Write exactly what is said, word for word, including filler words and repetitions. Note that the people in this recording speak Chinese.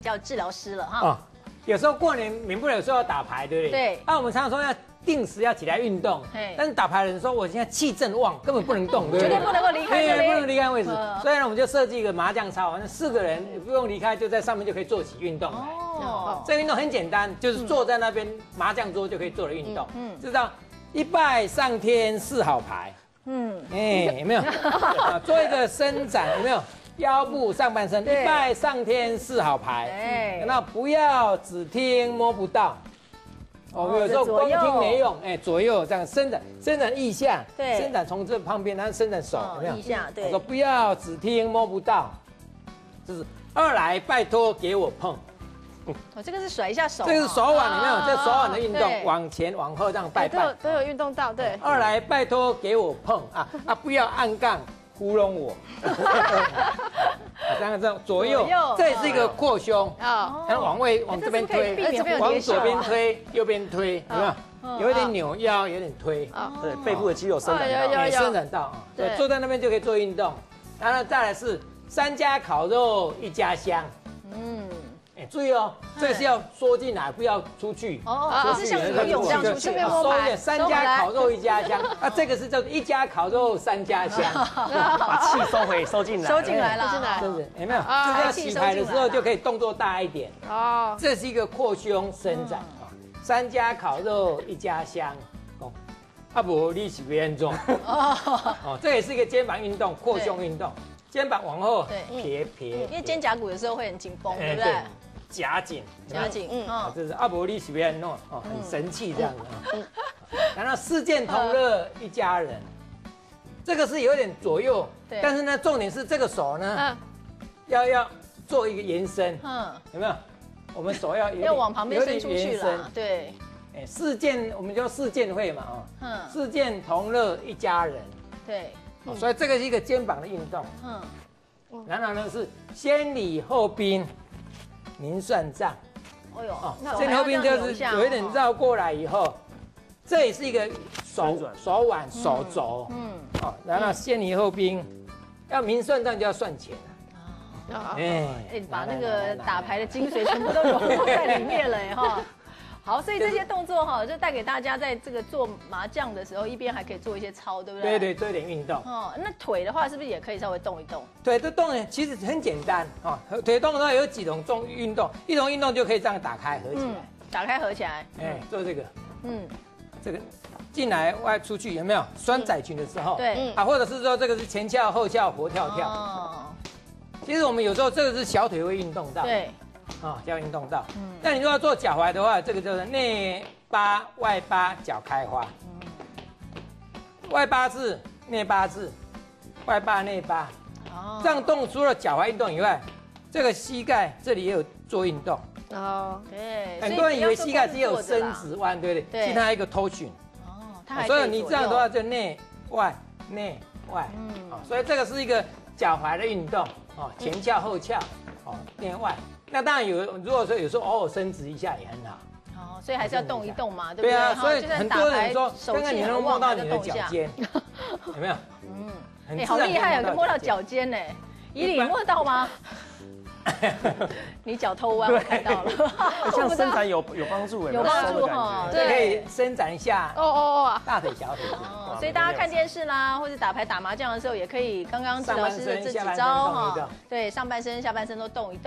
叫治疗师了哈。 哦，有时候过年免不了有时候要打牌，对不对？ 对。 那我们常常说要定时要起来运动，但是打牌的人说我现在气正旺，根本不能动，对不对？ 绝对不能够离开这里， 不能离开位置。所以呢，我们就设计一个麻将操，那四个人不用离开，就在上面就可以做起运动来。哦。这个运动很简单，就是坐在那边麻将桌就可以做的运动。嗯。知道一拜上天是好牌。嗯。哎，有没有？做一个伸展，有没有？腰部上半身，一拜上天是好牌。哎，那不要只听摸不到。哦，有时候光听没用，哎，左右这样伸展，伸展腋下，对，伸展从这旁边，然后伸展手，有没有？ 腋下，对。 我说不要只听摸不到，这是二来拜托给我碰。 哦，这个是甩一下手， 这个是手腕，有没有？这手腕的运动，往前往后这样拜拜， 都有运动到，对。 二来拜托给我碰啊啊，不要按杠。糊弄我，这样这样左右，这也是一个扩胸啊，然后往外往这边推，往左边推，右边推，有没有？有一点扭腰，有点推， 对，背部的肌肉伸展到， 也伸展到啊。对，坐在那边就可以做运动。然后再来是三家烤肉一家香，嗯。注意哦，这是要缩进来，不要出去。 哦，是像游泳这样出去， 收一点。三家烤肉一家香，啊，这个是叫一家烤肉三家香， 把气收回，收进来， 收进来了， 收进来， 真的有没有？就是要洗牌的时候就可以动作大一点。哦，这是一个扩胸伸展啊，三家烤肉一家香。哦，啊不，你是别人做。哦，这也是一个肩膀运动，扩胸运动，肩膀往后撇撇， 因为肩胛骨有时候会很紧绷，对不对？ 夹紧， 夹紧，嗯， 啊，这是阿伯利随便弄，哦，很神气这样子啊。然后四件同乐一家人，这个是有点左右，但是呢，重点是这个手呢，要要做一个延伸，嗯，有没有？我们手要要往旁边伸出去了，对。 哎，四件我们叫四件会嘛，哦，嗯，四件同乐一家人， 对， 所以这个是一个肩膀的运动，嗯，然后呢是先礼后兵。您算账， 哎呦，哦， 先后兵就是有一点绕过来以后，这也是一个手手腕手肘，嗯，哦，然后先礼后兵，要明算账就要算钱啊，哎，把那个打牌的精髓全部都融入在里面了哈。好，所以这些动作哈，就带给大家在这个做麻将的时候，一边还可以做一些操，对不对？ 对对，做一点运动。 哦，那腿的话，是不是也可以稍微动一动？ 腿的动呢，其实很简单啊。腿动的话有几种重运动，一种运动就可以这样打开合起来， 打开合起来。 哎，做这个，嗯，这个进来外出去有没有拴仔裙的时候？对，啊，或者是说这个是前翘后翘活跳跳。哦。其实我们有时候这个是小腿会运动到。对。啊，要运动到。嗯，那你如果要做脚踝的话，这个就是内八外八脚开花。嗯，外八字内八字，外八内八。哦，这样动除了脚踝运动以外，这个膝盖这里也有做运动。哦，对。很多人以为膝盖只有伸直弯，对不对？对。其实它还有一个托举。哦，它还。所以你这样的话就内外内外。嗯。所以这个是一个脚踝的运动。哦，前翘后翘。哦，内外。那当然有，如果说有时候偶尔伸直一下也很好。 哦，所以还是要动一动嘛，对不对？ 对啊，所以很多人说，看看你能摸到你的脚尖，有没有？嗯， 哎，好厉害啊，摸到脚尖呢。以你摸到吗？你脚偷弯，我看到了。 像伸展有有帮助哎， 有帮助哈， 对，可以伸展一下。哦哦哦，大腿、小腿。 哦，所以大家看电视啦，或者打牌、打麻将的时候，也可以刚刚治疗师的这几招哈，对，上半身、下半身都动一动。